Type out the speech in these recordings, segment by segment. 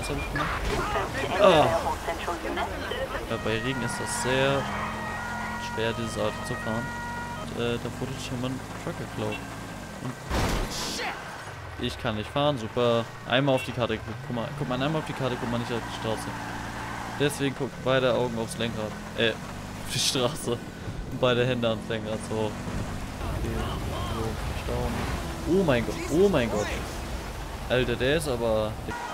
was habe ich gemacht? Ah. Ja, bei Regen ist das sehr schwer, dieses Auto zu fahren. Und, da wurde schon mal ein Truck geklaut. Und ich kann nicht fahren, super. Einmal auf die Karte geguckt. Guck mal einmal auf die Karte, guck mal nicht auf die Straße. Deswegen gucken beide Augen aufs Lenkrad. Auf die Straße. Und beide Hände ans Lenkrad, so. Okay, so, Staunen. Oh mein Gott, oh mein Gott. Alter, der ist aber...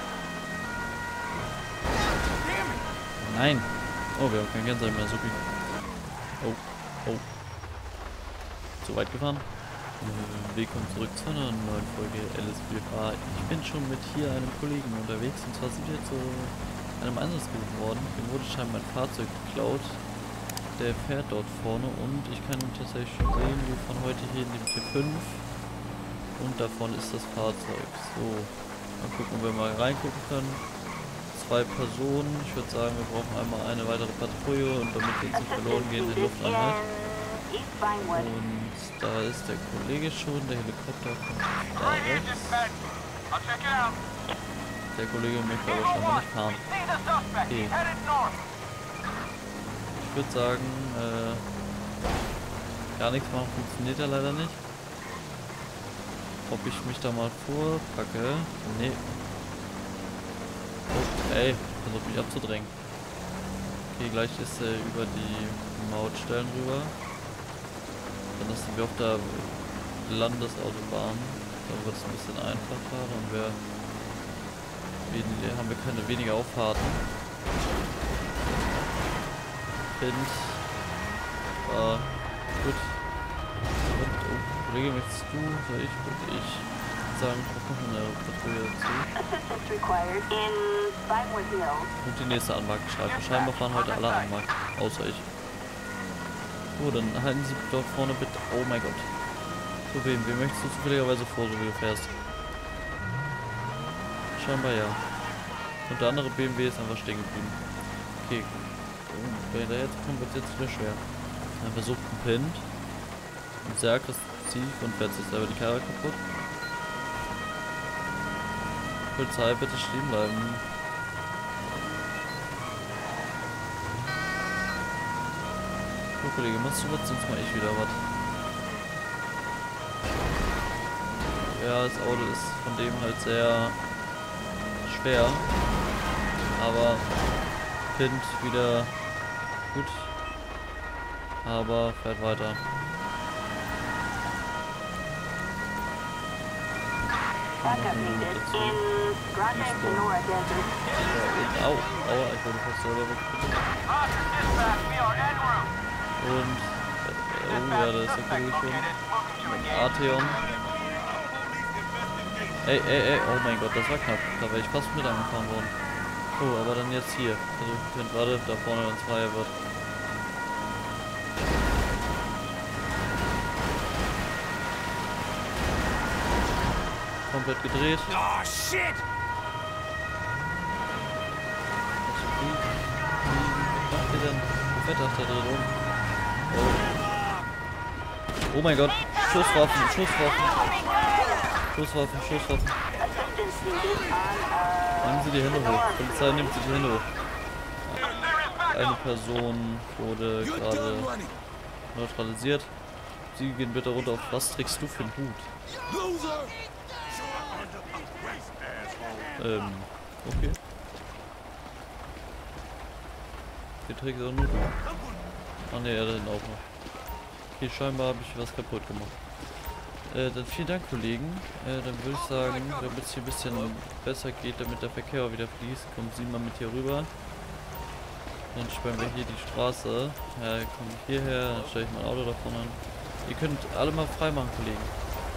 Nein. Oh, wir haben kein Kennzeichen mehr, supi. Oh. Zu weit gefahren. Willkommen zurück zu einer neuen Folge LSPFA. Ich bin schon mit hier einem Kollegen unterwegs und zwar sind wir zu einem Einsatz gerufen worden. Dem wurde scheinbar ein Fahrzeug geklaut. Der fährt dort vorne und ich kann tatsächlich schon sehen, wir fahren heute hier in dem T5 und davon ist das Fahrzeug. So, mal gucken, ob wir mal reingucken können. 2 Personen, ich würde sagen, wir brauchen einmal eine weitere Patrouille und damit wir jetzt nicht verloren gehen, in Lufteinheit. Und da ist der Kollege schon, der Helikopter kommt da rechts. Der Kollege möchte aber scheinbar nicht fahren. Okay. Ich würde sagen, gar nichts machen funktioniert ja leider nicht. Ob ich mich da mal vorpacke? Nee. Oh, ey, versuch mich abzudrängen. Okay, gleich ist er über die Mautstellen rüber. Dann sind wir auf der Landesautobahn. Da wird es ein bisschen einfacher. Dann haben wir keine weniger Auffahrten. Gut. Und, oh, Kollege, möchtest du? Soll ich? Gut, ich sagen, ich brauche noch eine Patrouille dazu. Und die nächste Anmarke schreiben. Scheinbar fahren heute alle Anmarken, außer ich. So, dann halten Sie dort vorne bitte. Oh mein Gott. Zu wem? Wem möchtest du zufälligerweise vor, so wie du fährst? Scheinbar ja. Und der andere BMW ist einfach stehen geblieben. Okay. Wenn der jetzt kommt, wird es jetzt wieder schwer. Er versucht einen Pint. Und sehr aggressiv und fährt sich selber die Karre kaputt. Polizei, bitte stehen bleiben. So, Kollege, machst du was? Sonst mach ich wieder was. Ja, das Auto ist von dem halt sehr schwer. Aber Pint wieder gut. Aber fährt weiter. Au, aua, ich wurde fast selber weggekommen. Und oh ja, da ist der Kollege schon. Mit Arteon. Ey, oh mein Gott, das war knapp. Da wäre ich fast mit angefahren worden. Oh, aber dann jetzt hier. Also, wenn gerade da vorne dann freier wird. Komplett gedreht. Oh shit! Was macht ihr denn? Wo fährt das da drin rum? Oh. Oh mein Gott. Schusswaffen. Nehmen Sie die Hände hoch. Polizei, nimmt Sie die Hände hoch. Eine Person wurde gerade neutralisiert. Sie gehen bitte runter auf. Was trägst du für einen Hut? Okay. Hier trägt er nur. Ah ne, er da hinten auch noch. Okay, scheinbar habe ich was kaputt gemacht. Dann vielen Dank, Kollegen. Dann würde ich sagen, damit es hier ein bisschen besser geht, damit der Verkehr auch wieder fließt, kommen Sie mal mit hier rüber. Dann sperren wir hier die Straße. Ja, komme ich hierher, dann stelle ich mein Auto davon an. Ihr könnt alle mal frei machen, Kollegen.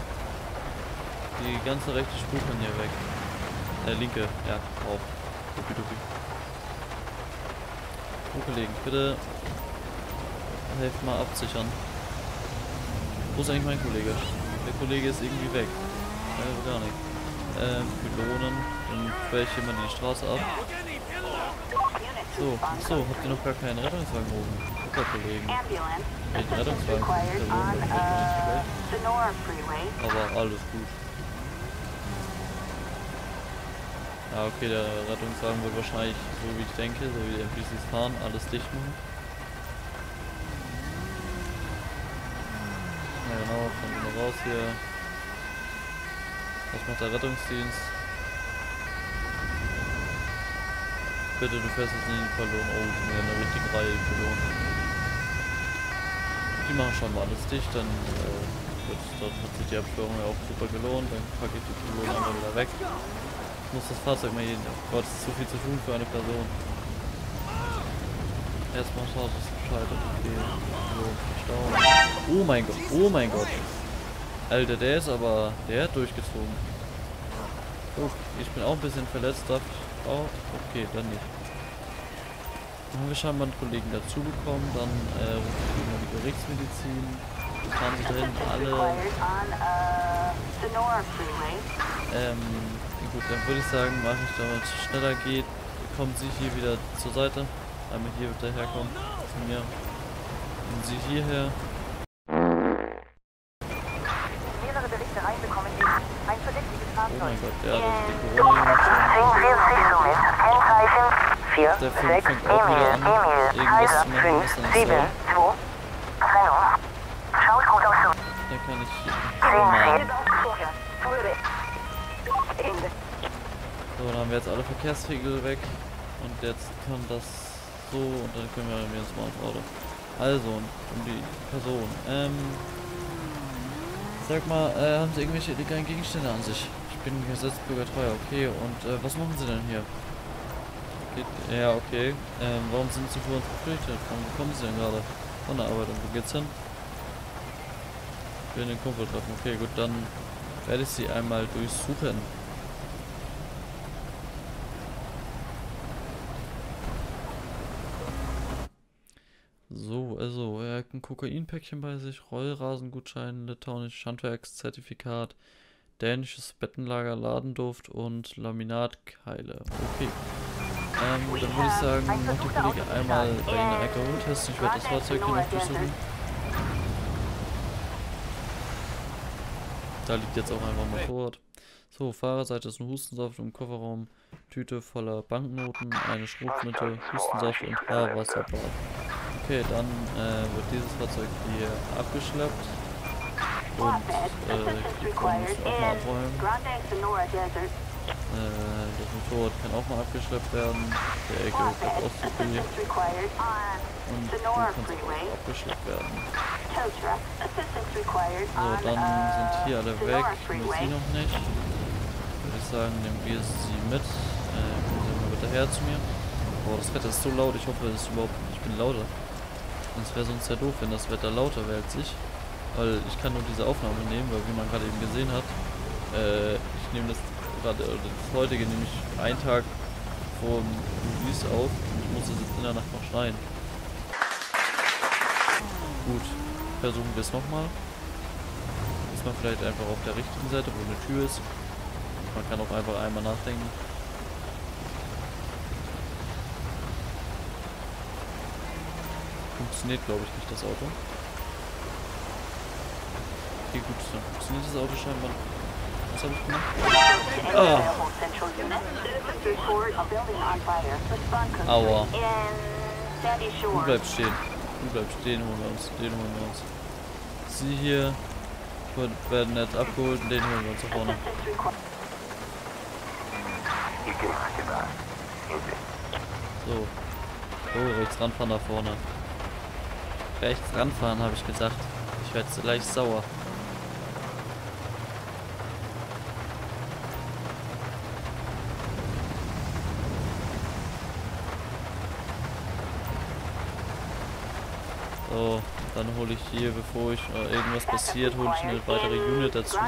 Die ganze rechte Spur kann hier weg. Linke, ja, auf. Dupi. So, Kollegen, bitte helft mal absichern. Wo ist eigentlich mein Kollege? Der Kollege ist irgendwie weg. Gar nicht. Pylonen, dann quer ich hier mal die Straße ab. So, habt ihr noch gar keinen Rettungswagen oben? Super, Kollegen. Welchen Rettungswagen? Aber alles gut. Ah, okay, der Rettungswagen wird wahrscheinlich, so wie ich denke, so wie die NPCs fahren, alles dicht machen. Ja genau, kommt immer raus hier. Was macht der Rettungsdienst? Bitte, du fährst jetzt nicht in die Pylon. Oh, die sind ja eine richtige Reihe, die Pylon. Die machen schon mal alles dicht, dann dort hat sich die Absperrung ja auch super gelohnt. Dann packe ich die Pylon einfach wieder weg. Ich muss das Fahrzeug mal jeden. Oh Gott, es ist zu viel zu tun für eine Person. Erstmal schaut es geschaltet. Okay. So, Stau. Oh mein Gott, oh mein Gott. Alter, der ist aber. Der hat durchgezogen. Oh, ich bin auch ein bisschen verletzt. Darf ich. Oh, okay, dann nicht. Dann haben wir scheinbar einen Kollegen dazu bekommen. Dann rufe ich immer die Gerichtsmedizin. Fahren sie da hinten alle. Gut, dann würde ich sagen, mache ich, damit es schneller geht, kommen Sie hier wieder zur Seite. Einmal hier wird der herkommen zu mir. Und Sie hierher. Mehrere Berichte reinbekommen, ein verdächtiges Oh Fahrzeug. mein Gott, der hat also die Corona-Jungs. Der Film fängt auch wieder an, irgendwas zu machen, was dann ist soll. Da kann ich hier. So, dann haben wir jetzt alle Verkehrsregel weg. Und jetzt kann das so und dann können wir jetzt mal ins Auto. Also, um die Person. Sag mal, haben Sie irgendwelche illegalen Gegenstände an sich? Ich bin Gesetzbürger treu, okay. Und was machen Sie denn hier? Ja, okay. Warum sind Sie vor uns geflüchtet? Warum kommen Sie denn gerade von der Arbeit und wo geht's hin? Ich will den Kumpel treffen. Okay, gut, dann werde ich Sie einmal durchsuchen. So, also, er hat ein Kokainpäckchen bei sich, Rollrasengutschein, litauisches Handwerkszertifikat, dänisches Bettenlager, Ladenduft und Laminatkeile. Okay. Dann würde ich sagen, macht der Kollege einmal bei Ihnen einen Alkoholtest. Ich werde das Fahrzeug hier noch durchsuchen. Da liegt jetzt auch einfach ein Motorrad. So, Fahrerseite ist ein Hustensaft im Kofferraum, Tüte voller Banknoten, eine Schrotflinte, Hustensaft und Haarwasserbad. Okay, dann wird dieses Fahrzeug hier abgeschleppt und die können müssen auch mal abräumen. Das Motorrad kann auch mal abgeschleppt werden. Der LKW bleibt auch zu viel. Und du kannst auch abgeschleppt werden. So, dann sind hier alle weg. Nur sie noch nicht. Würde ich sagen, nehmen wir sie mit. Kommen Sie mal bitte her zu mir. Boah, das Wetter ist so laut. Ich hoffe, es ist überhaupt. Ich bin lauter. Das wäre sonst sehr doof, wenn das Wetter lauter wäre als ich. Weil ich kann nur diese Aufnahme nehmen, weil wie man gerade eben gesehen hat, ich nehme das gerade, das heutige nehme ich einen Tag vor dem Release auf und ich muss es jetzt in der Nacht noch schneiden. Gut, versuchen wir es nochmal. Ist man vielleicht einfach auf der richtigen Seite, wo eine Tür ist. Man kann auch einfach einmal nachdenken. Funktioniert, glaube ich, nicht das Auto. Okay, gut, dann funktioniert das Auto scheinbar. Was habe ich gemacht? Ah! Aua. Du bleibst stehen. Du bleibst stehen, holen wir uns. Den holen wir uns. Sie hier werden jetzt abgeholt und den holen wir uns da vorne. So. Oh, rechts ranfahren da vorne. Rechts ranfahren, habe ich gesagt. Ich werde gleich sauer. So, dann hole ich hier, bevor ich irgendwas passiert, hole ich eine weitere Unit dazu.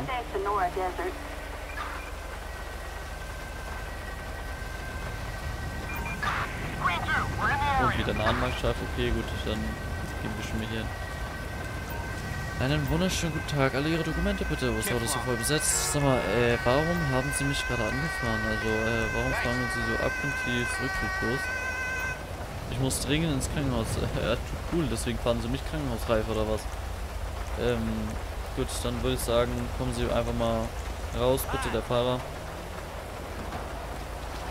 Und wieder eine Anmarschschaft. Okay, gut, dann gehen wir schon mal hier hin. Einen wunderschönen guten Tag. Alle Ihre Dokumente bitte. Was war das so voll besetzt? Sag mal, warum haben Sie mich gerade angefahren? Also, warum fahren Sie so abgrundtief rückwärtslos? Ich muss dringend ins Krankenhaus. Cool, deswegen fahren Sie mich krankenhausreif oder was? Gut, dann würde ich sagen, kommen Sie einfach mal raus, bitte, der Fahrer.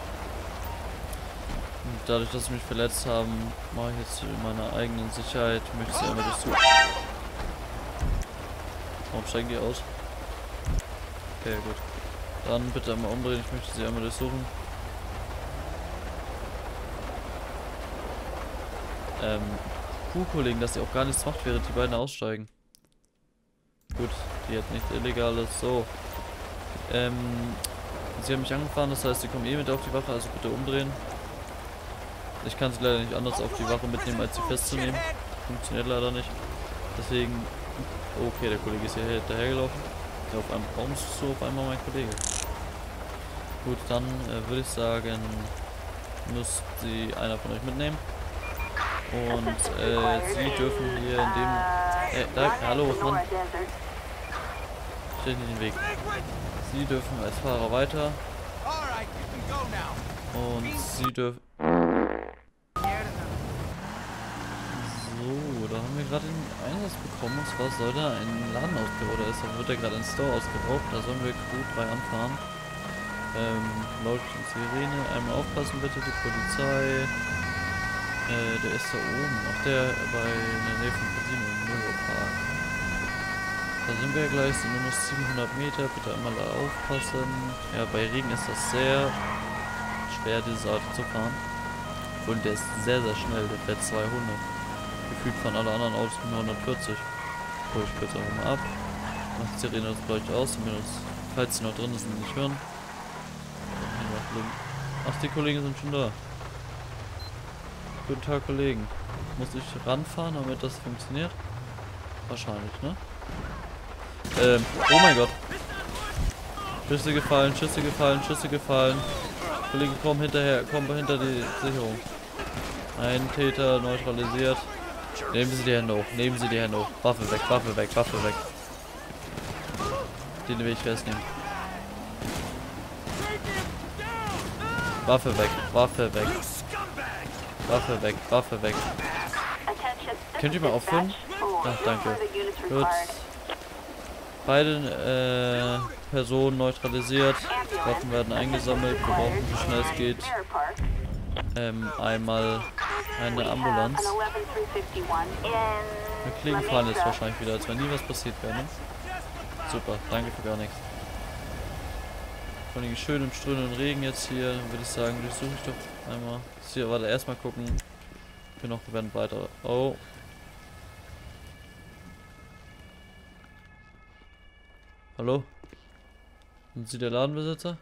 Und dadurch, dass sie mich verletzt haben, mache ich jetzt in meiner eigenen Sicherheit, möchte ich sie einmal durchsuchen. Warum steigen die aus? Okay, gut. Dann bitte einmal umdrehen, ich möchte sie einmal durchsuchen. Kollegen, dass sie auch gar nichts macht, während die beiden aussteigen. Gut, die hat nichts Illegales. So. Sie haben mich angefahren, das heißt, sie kommen eh mit auf die Wache, also bitte umdrehen. Ich kann sie leider nicht anders auf die Wache mitnehmen, als sie festzunehmen. Funktioniert leider nicht. Deswegen. Okay, der Kollege ist hier hinterhergelaufen. Ja, auf einmal, warum ist so auf einmal mein Kollege? Gut, dann würde ich sagen, müsst sie einer von euch mitnehmen. Und sie dürfen hier in dem... hallo, Mann. Steht nicht im Weg. Sie dürfen als Fahrer weiter. Und sie dürfen... So, da haben wir gerade einen Einsatz bekommen. Und zwar soll da ein Laden ausgeraubt, oder wird da gerade ein Store ausgeraubt. Da sollen wir Q3 anfahren. Leuchtet Sirene. Einmal aufpassen bitte, die Polizei. Der ist da oben. Ach, der bei in der Nähe vom Casino im Neuropark. Da sind wir gleich, sind nur noch 700 Meter. Bitte einmal da aufpassen. Ja, bei Regen ist das sehr schwer, diese Art zu fahren. Und der ist sehr, sehr schnell. Der fährt 200. Gefühlt von alle anderen Autos immer 140. So, ich kürze einfach mal ab. Macht die Sirene das gleich aus, zumindest falls sie noch drin ist und nicht hören. Ach, die Kollegen sind schon da. Guten Tag, Kollegen. Muss ich ranfahren, damit das funktioniert? Wahrscheinlich, ne? Oh mein Gott. Schüsse gefallen, Schüsse gefallen, Schüsse gefallen. Kollegen, komm hinterher, komm hinter die Sicherung. Ein Täter neutralisiert. Nehmen Sie die Hände hoch, nehmen Sie die Hände hoch. Waffe weg, Waffe weg, Waffe weg. Den will ich festnehmen. Waffe weg, Waffe weg. Waffe weg, Waffe weg. Könnt ihr mal aufhören? Ach, danke. Gut. Beide Personen neutralisiert. Waffen werden eingesammelt. Wir brauchen, so schnell es geht, einmal eine Ambulanz. Wir Kollegen fahren jetzt wahrscheinlich wieder, als wenn nie was passiert wäre, ne? Super, danke für gar nichts. Vor allem schön im strömenden Regen jetzt hier, würde ich sagen, durchsuche ich doch einmal. Hier, warte, erstmal gucken. Wir werden weiter. Oh. Hallo? Sind Sie der Ladenbesitzer?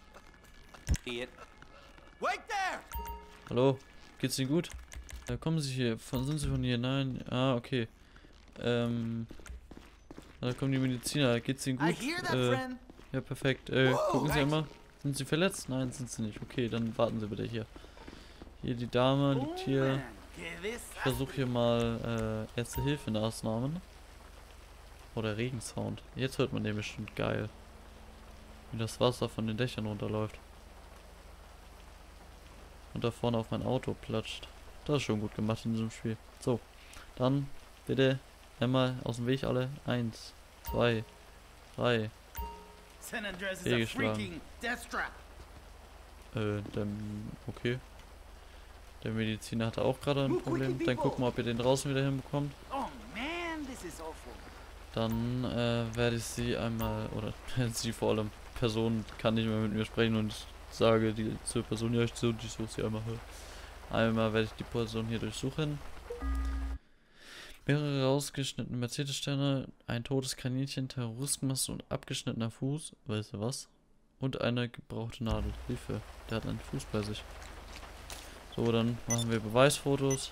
Hallo? Geht's Ihnen gut? Kommen Sie hier. Sind Sie von hier? Nein. Ah, okay. Da kommen die Mediziner. Geht's Ihnen gut? Ja, perfekt. Gucken Sie einmal. Sind Sie verletzt? Nein, sind Sie nicht. Okay, dann warten Sie bitte hier. Hier, die Dame liegt hier. Ich versuche hier mal Erste-Hilfe-Maßnahmen. Oder Regensound. Jetzt hört man den bestimmt geil. Wie das Wasser von den Dächern runterläuft. Und da vorne auf mein Auto platscht. Das ist schon gut gemacht in diesem Spiel. So, dann bitte einmal aus dem Weg alle. 1, 2, 3. Fehlgeschlagen. Okay. Der Mediziner hatte auch gerade ein Problem. Dann gucken wir, ob ihr den draußen wieder hinbekommt. Dann werde ich sie einmal, oder sie vor allem, Person kann nicht mehr mit mir sprechen und ich sage zur Person, ja, ich suche sie einmal hier. Einmal werde ich die Person hier durchsuchen. Mehrere rausgeschnittene Mercedes-Sterne, ein totes Kaninchen, Terroristenmaske und abgeschnittener Fuß, weißt du was? Und eine gebrauchte Nadel. Hilfe, der hat einen Fuß bei sich. So, dann machen wir Beweisfotos.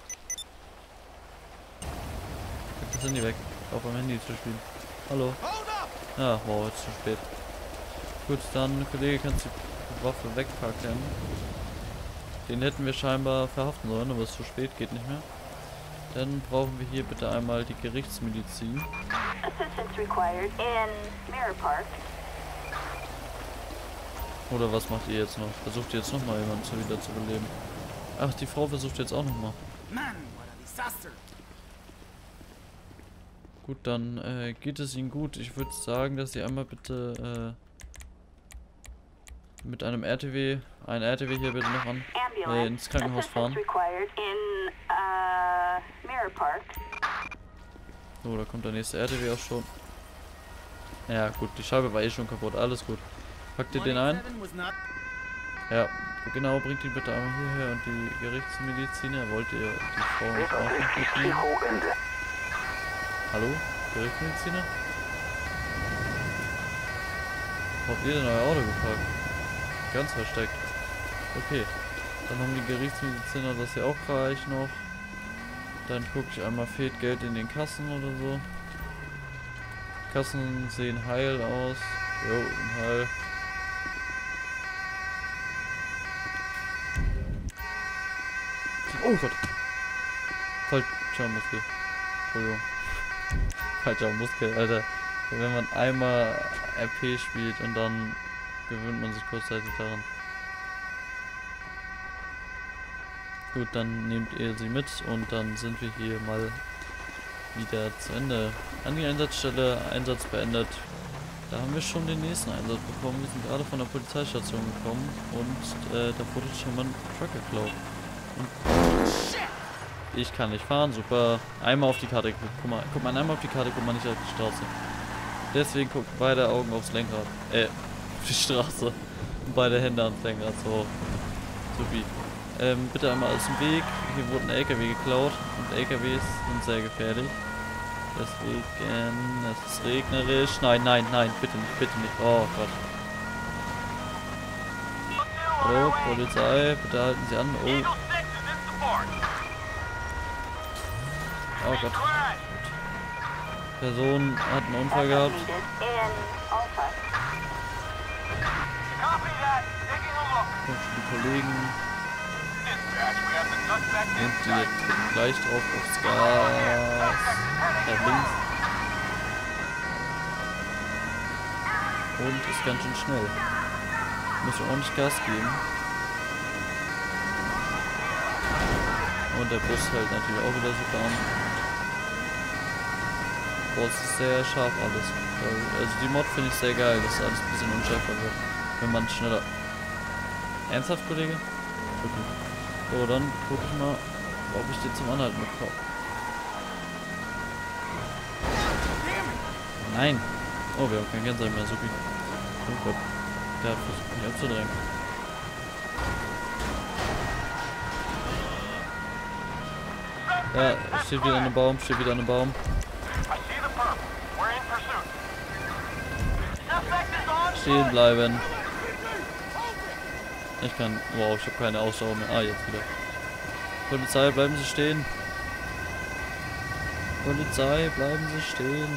Pack das Handy weg. Auf am Handy zu spielen. Hallo. Ja, wow, jetzt zu spät. Gut, dann, Kollege, kannst du die Waffe wegpacken. Den hätten wir scheinbar verhaften sollen, aber es ist zu spät, geht nicht mehr. Dann brauchen wir hier bitte einmal die Gerichtsmedizin. Oder was macht ihr jetzt noch? Versucht ihr jetzt nochmal jemanden wieder zu beleben? Ach, die Frau versucht jetzt auch nochmal. Gut, dann geht es Ihnen gut. Ich würde sagen, dass Sie einmal bitte mit einem RTW, ein RTW hier bitte noch an, ins Krankenhaus fahren. So, da kommt der nächste RTW auch schon. Ja gut, die Scheibe war eh schon kaputt, alles gut. Packt ihr den ein? Ja, genau, bringt ihn bitte einmal hierher und die Gerichtsmediziner. Wollt ihr die Frau und Frau mitnehmen? Hallo? Gerichtsmediziner? Wo habt ihr denn euer Auto geparkt? Ganz versteckt. Okay. Dann haben die Gerichtsmediziner das ja auch gleich noch. Dann gucke ich einmal, fehlt Geld in den Kassen oder so. Kassen sehen heil aus. Jo, heil. Oh Gott. Falscher Muskel. Entschuldigung. Falscher Muskel, Alter. Wenn man einmal RP spielt und dann gewöhnt man sich kurzzeitig daran. Gut, dann nehmt ihr sie mit und dann sind wir hier mal wieder zu Ende. An die Einsatzstelle, Einsatz beendet. Da haben wir schon den nächsten Einsatz bekommen. Wir sind gerade von der Polizeistation gekommen und da wurde schon mal ein Truck geklaut. Und ich kann nicht fahren, super. Einmal auf die Karte, guck mal einmal auf die Karte, guck mal nicht auf die Straße. Deswegen gucken beide Augen aufs Lenkrad. Auf die Straße. Und beide Hände ans Lenkrad, so. Supi. Bitte einmal aus dem Weg. Hier wurde ein LKW geklaut und LKWs sind sehr gefährlich. Deswegen, es ist regnerisch. Nein, nein, nein, bitte nicht, bitte nicht. Oh Gott. Hallo, Polizei, bitte halten Sie an. Oh. Oh Gott. Person hat einen Unfall gehabt. Und die Kollegen. Und die drücken gleich drauf aufs Gas. Da links. Und ist ganz schön schnell. Muss ordentlich Gas geben. Und der Bus hält natürlich auch wieder super an. Boah, es ist sehr scharf alles. Also die Mod finde ich sehr geil, dass alles ein bisschen unschärfer wird. Wenn man schneller... Ernsthaft, Kollege? Okay. So, dann gucke ich mal, ob ich dir zum Anhalten mitkomme. Nein! Oh, wir haben kein Kennzeichen mehr, super. Oh Gott. Der hat versucht, mich abzudrängen. Ja, steht wieder an einem Baum, steht wieder an einem Baum. Stehen bleiben. Ich kann... Wow, ich habe keine Ausdauer mehr. Ah, jetzt wieder. Polizei, bleiben Sie stehen. Polizei, bleiben Sie stehen.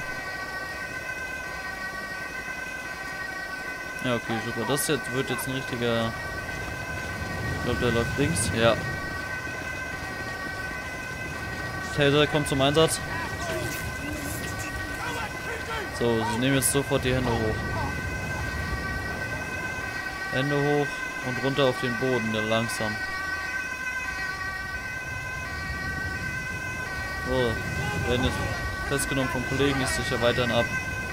Ja, okay, super. Das jetzt wird jetzt ein richtiger... Ich glaube, der läuft links. Ja. Taser kommt zum Einsatz. So, Sie nehmen jetzt sofort die Hände hoch. Hände hoch und runter auf den Boden, der langsam. So, werden jetzt festgenommen vom Kollegen, ist sicher weiterhin ab.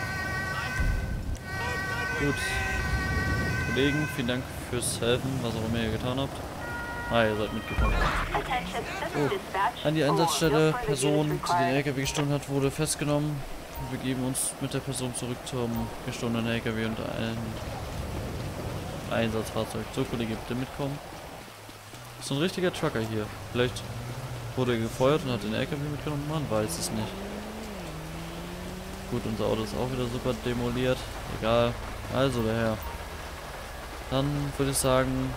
Gut. Kollegen, vielen Dank fürs Helfen, was auch immer ihr getan habt. Ah, ihr seid mitgekommen. So, an die Einsatzstelle, Person, die den LKW gestohlen hat, wurde festgenommen. Wir begeben uns mit der Person zurück zum gestohlenen LKW und ein Einsatzfahrzeug. So, Kollege, bitte mitkommen. Das ist ein richtiger Trucker hier. Vielleicht wurde er gefeuert und hat den LKW mitgenommen, man weiß es nicht. Gut, unser Auto ist auch wieder super demoliert. Egal. Also, der Herr. Dann würde ich sagen,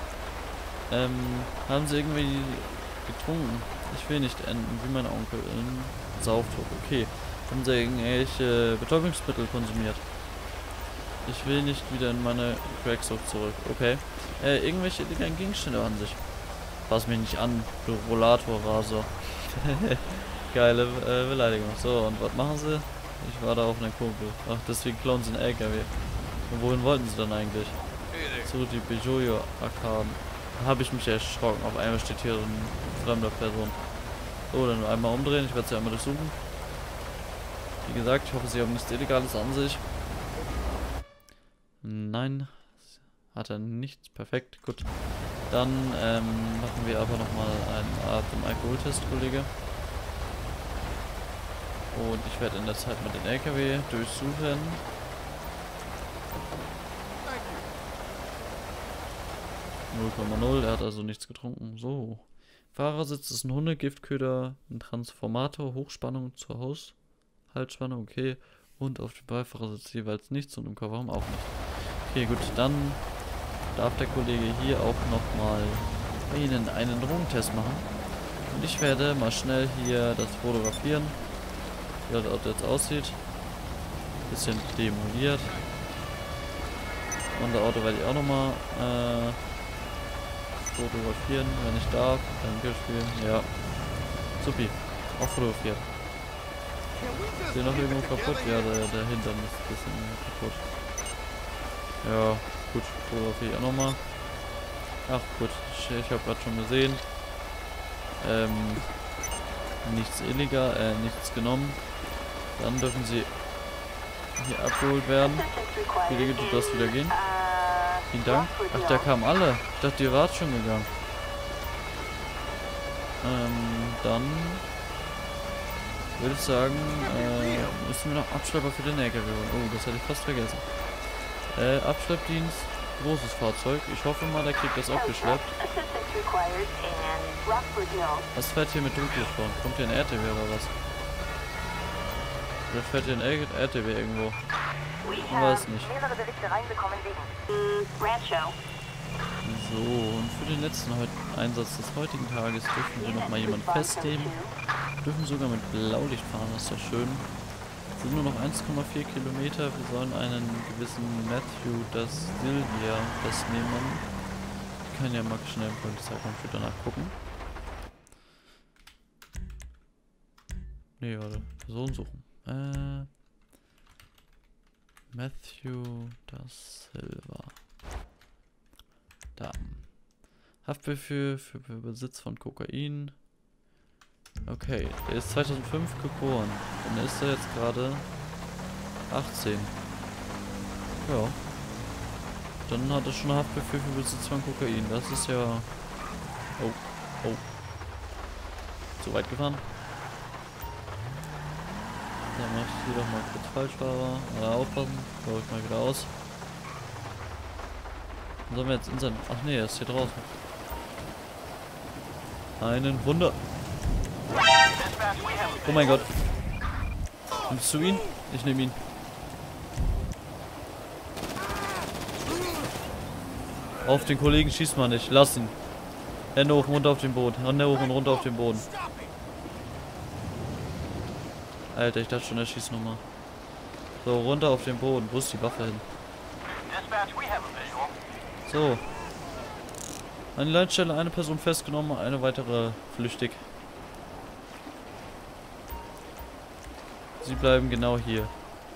haben Sie irgendwie getrunken? Ich will nicht enden, wie mein Onkel in Sauftrupp. Okay. Haben Sie irgendwelche Betäubungsmittel konsumiert? Ich will nicht wieder in meine Cracksucht zurück. Okay. Irgendwelche illegalen Gegenstände an sich. Pass mich nicht an, du Rollator-Raser. Geile Beleidigung. So, und was machen Sie? Ich war da auf einer Kumpel. Ach, deswegen klauen Sie einen LKW. Und wohin wollten Sie dann eigentlich? Zu die Bejoyo-Arkaden. Habe ich mich erschrocken. Auf einmal steht hier ein fremder Person. So, dann einmal umdrehen. Ich werde sie einmal durchsuchen. Wie gesagt, ich hoffe, Sie haben nichts Illegales an sich. Nein. Hat er nicht. Perfekt, gut. Dann machen wir aber nochmal einen Atem-Alkoholtest, Kollege. Und ich werde in der Zeit mit den LKW durchsuchen. Er hat also nichts getrunken. So. Fahrersitz ist ein Hundegiftköder, ein Transformator, Hochspannung zur Haushaltsspannung, okay. Und auf dem Beifahrersitz jeweils nichts und im Kofferraum auch nicht. Okay, gut, dann darf der Kollege hier auch nochmal bei Ihnen einen Drogentest machen. Und ich werde mal schnell hier das fotografieren, wie das Auto jetzt aussieht. Bisschen demoliert. Unser Auto werde ich auch nochmal fotografieren, wenn ich darf. Dankeschön. Ja. Supi. Auch fotografiert. Ist hier noch irgendwo kaputt? Ja, der Hintern ist ein bisschen kaputt. Ja, gut. Fotografiere ich auch nochmal. Ach gut. Ich habe gerade schon gesehen. Nichts illegal, nichts genommen. Dann dürfen sie hier abgeholt werden. Kollege, du darfst wieder gehen. Vielen Dank. Ach, da kamen alle. Ich dachte, ihr wart schon gegangen. Dann würde ich sagen, müssen wir noch Abschlepper für den LKW holen. Oh, das hätte ich fast vergessen. Abschleppdienst, großes Fahrzeug. Ich hoffe mal, der kriegt das abgeschleppt. Was fährt hier mit Druckluftbahn? Kommt hier ein RTW oder was? Oder fährt hier ein RTW irgendwo? Ich weiß nicht. So, und für den letzten Einsatz des heutigen Tages dürfen wir nochmal jemanden festnehmen. Wir dürfen sogar mit Blaulicht fahren, das ist doch schön. Es sind nur noch 1,4 Kilometer. Wir sollen einen gewissen Matthew das Silvia festnehmen. Ich kann ja mal schnell im Polizeicomputer nachgucken. Nee, warte. Person suchen. Matthew das Silva. Da. Haftbefehl für Besitz von Kokain. Okay, er ist 2005 geboren. Dann ist er jetzt gerade 18. Ja. Dann hat er schon ein Haftbefehl für Besitz von Kokain. Das ist ja... Oh. Oh. Zu weit gefahren. Dann mach ich hier doch mal kurz Falschfahrer. Aufpassen. Baue ich mal wieder aus. Dann sollen wir jetzt in sein... Ach nee, er ist hier draußen. Einen Wunder. Oh mein Gott. Nimmst du ihn? Ich nehme ihn. Auf den Kollegen schießt man nicht. Lass ihn. Hände hoch und runter auf den Boden. Hände hoch und runter auf den Boden. Alter, ich dachte schon, er schießt nochmal. So, runter auf den Boden. Wo ist die Waffe hin? So. An der Leitstelle eine Person festgenommen, eine weitere flüchtig. Sie bleiben genau hier.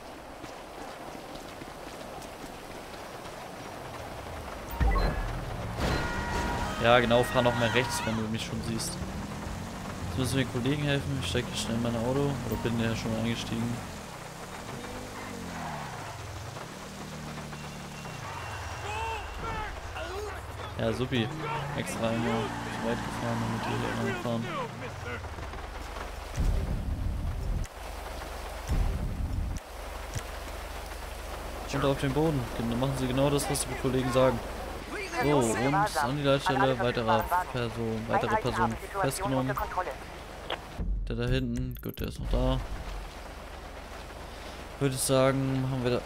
Ja, genau, fahr noch mehr rechts, wenn du mich schon siehst. Jetzt müssen wir den Kollegen helfen. Ich steige schnell in mein Auto. Oder bin ja schon eingestiegen. Ja, supi. Extra einmal zu weit gefahren, damit wir hier reinfahren. Und auf den Boden. Dann machen sie genau das, was die Kollegen sagen. So, und an die Leitstelle weitere Person festgenommen. Der da hinten, gut, der ist noch da. Würde ich sagen, haben wir da...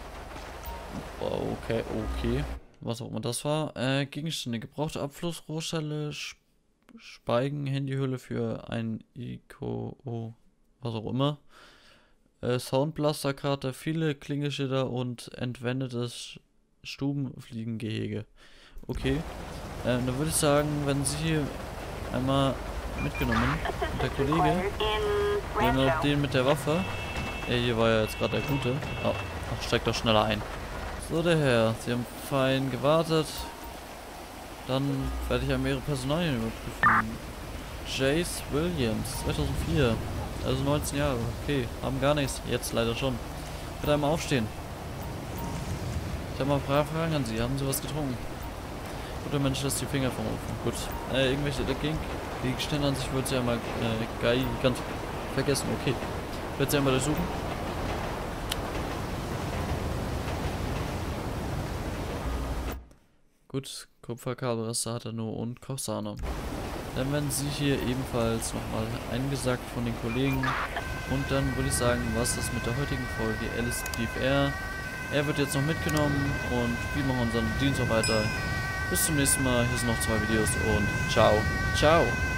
Okay. Was auch immer das war. Gegenstände. Gebrauchte Abflussrohrstelle, Speigen, Handyhülle für ein ICO, was auch immer. Soundblasterkarte, viele Klingelschilder und entwendetes Stubenfliegengehege. Okay. Dann würde ich sagen, wenn Sie hier einmal mitgenommen und der Kollege, wir haben noch den mit der Waffe. Hier war ja jetzt gerade der Gute. Oh, steigt doch schneller ein. So, der Herr, Sie haben fein gewartet. Dann werde ich einmal Ihre Personalien überprüfen. Jace Williams, 2004. Also 19 Jahre. Okay, haben gar nichts. Jetzt leider schon. Bitte einmal aufstehen. Ich habe mal ein paar Fragen an Sie. Haben Sie was getrunken? Guter Mensch lässt die Finger vom Ofen. Gut. Irgendwelche Gegenstände an sich wollte sie ja mal ganz vergessen. Okay. Ich werde sie einmal durchsuchen. Gut. Kupferkabelreste hat er nur und Kochsahne. Dann werden sie hier ebenfalls nochmal eingesackt von den Kollegen. Und dann würde ich sagen, was das mit der heutigen Folge Alice Beef. Er wird jetzt noch mitgenommen und wir machen unseren Dienst noch weiter. Bis zum nächsten Mal. Hier sind noch 2 Videos und ciao. Ciao.